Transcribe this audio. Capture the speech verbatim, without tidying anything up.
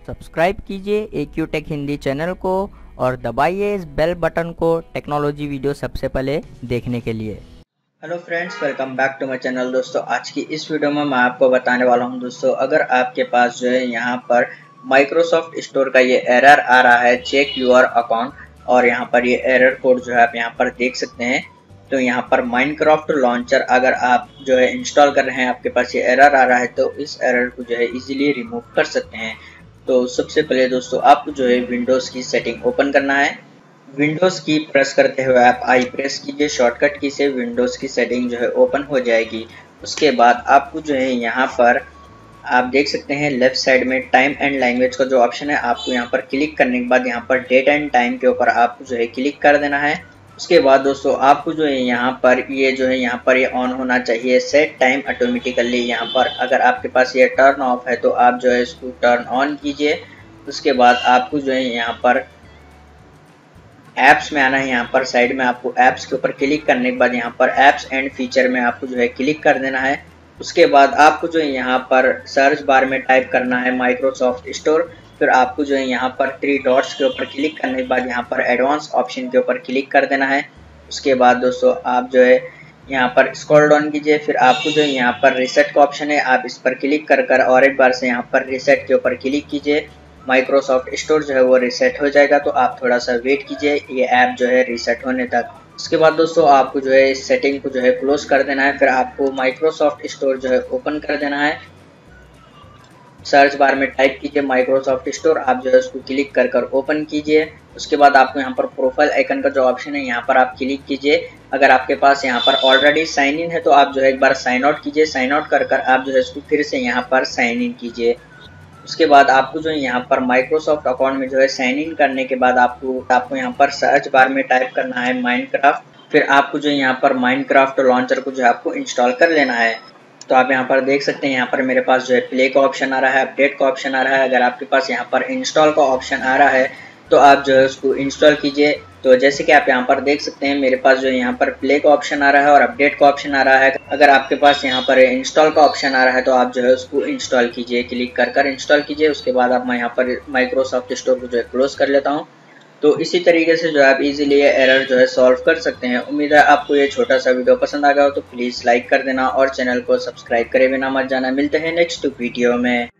Subscribe कीजिए acute take Hindi channel को और दबाइए इस बेल बटन को टेक्नोलॉजी वीडियो सबसे पहले देखने के लिए। Hello friends, welcome back to my channel. दोस्तों, आज की इस वीडियो में मैं आपको बताने वाला हूं दोस्तों, अगर आपके पास जो है यहाँ पर माइक्रोसॉफ्ट स्टोर का ये एरर आ रहा है चेक यूर अकाउंट, और यहाँ पर ये एरर कोड जो है आप यहाँ पर देख सकते हैं। तो यहाँ पर माइनक्राफ्ट लॉन्चर अगर आप जो है इंस्टॉल कर रहे हैं, आपके पास ये एरर आ रहा है, तो इस एरर को जो है इजीली रिमूव कर सकते हैं। तो सबसे पहले दोस्तों आपको जो है विंडोज़ की सेटिंग ओपन करना है। विंडोज़ की प्रेस करते हुए आप आई प्रेस कीजिए, शॉर्टकट की से विंडोज़ की सेटिंग जो है ओपन हो जाएगी। उसके बाद आपको जो है यहाँ पर आप देख सकते हैं लेफ्ट साइड में टाइम एंड लैंग्वेज का जो ऑप्शन है, आपको यहाँ पर क्लिक करने के बाद यहाँ पर डेट एंड टाइम के ऊपर आपको जो है क्लिक कर देना है। उसके बाद दोस्तों आपको जो है यहाँ पर ये जो है यहाँ पर ये ऑन होना चाहिए सेट टाइम ऑटोमेटिकली। यहाँ पर अगर आपके पास ये टर्न ऑफ है तो आप जो है इसको टर्न ऑन कीजिए। उसके बाद आपको जो है यहाँ पर ऐप्स में आना है। यहाँ पर साइड में आपको ऐप्स के ऊपर क्लिक करने के बाद यहाँ पर ऐप्स एंड फीचर में आपको जो है क्लिक कर देना है। उसके बाद आपको जो है यहाँ पर सर्च बार में टाइप करना है माइक्रोसॉफ्ट स्टोर। फिर आपको जो है यहाँ पर थ्री डॉट्स के ऊपर क्लिक करने के बाद यहाँ पर एडवांस ऑप्शन के ऊपर क्लिक कर देना है। उसके बाद दोस्तों आप जो है यहाँ पर स्क्रॉल डाउन कीजिए। फिर आपको जो है यहाँ पर रीसेट का ऑप्शन है, आप इस पर क्लिक कर कर और एक बार से यहाँ पर रीसेट के ऊपर क्लिक कीजिए। माइक्रोसॉफ्ट स्टोर जो है वो रीसेट हो जाएगा, तो आप थोड़ा सा वेट कीजिए ये ऐप जो है रीसेट होने तक। उसके बाद दोस्तों आपको जो है इस सेटिंग को जो है क्लोज कर देना है। फिर आपको माइक्रोसॉफ्ट स्टोर जो है ओपन कर देना है। सर्च बार में टाइप कीजिए माइक्रोसॉफ्ट स्टोर, आप जो है उसको क्लिक कर कर ओपन कीजिए। उसके बाद आपको यहाँ पर प्रोफाइल आइकन का जो ऑप्शन है यहाँ पर आप क्लिक कीजिए। अगर आपके पास यहाँ पर ऑलरेडी साइन इन है तो आप जो है एक बार साइन आउट कीजिए। साइन आउट कर कर आप जो है इसको फिर से यहाँ पर साइन इन कीजिए। उसके बाद आपको जो है यहाँ पर माइक्रोसॉफ्ट अकाउंट में जो है साइन इन करने के बाद आपको आपको यहाँ पर सर्च बार में टाइप करना है माइनक्राफ्ट। फिर आपको जो है यहाँ पर माइनक्राफ्ट लॉन्चर को जो है आपको इंस्टॉल कर लेना है। तो आप यहाँ पर देख सकते हैं यहाँ पर मेरे पास जो है प्ले का ऑप्शन आ रहा है, अपडेट का ऑप्शन आ रहा है। अगर आपके पास यहाँ पर इंस्टॉल का ऑप्शन आ रहा है तो आप जो है उसको इंस्टॉल कीजिए। तो जैसे कि आप यहाँ पर देख सकते हैं मेरे पास जो है यहाँ पर प्ले का ऑप्शन आ रहा है और अपडेट का ऑप्शन आ रहा है। अगर आपके पास यहाँ पर इंस्टॉल का ऑप्शन आ रहा है तो आप जो है उसको इंस्टॉल कीजिए, क्लिक कर कर इंस्टॉल कीजिए। उसके बाद आप मैं यहाँ पर माइक्रोसॉफ्ट स्टोर को जो है क्लोज कर लेता हूँ। तो इसी तरीके से जो है आप इजीली ये एरर जो है सॉल्व कर सकते हैं। उम्मीद है आपको ये छोटा सा वीडियो पसंद आ गया हो, तो प्लीज़ लाइक कर देना और चैनल को सब्सक्राइब करे बिना मत जाना। मिलते हैं नेक्स्ट वीडियो में।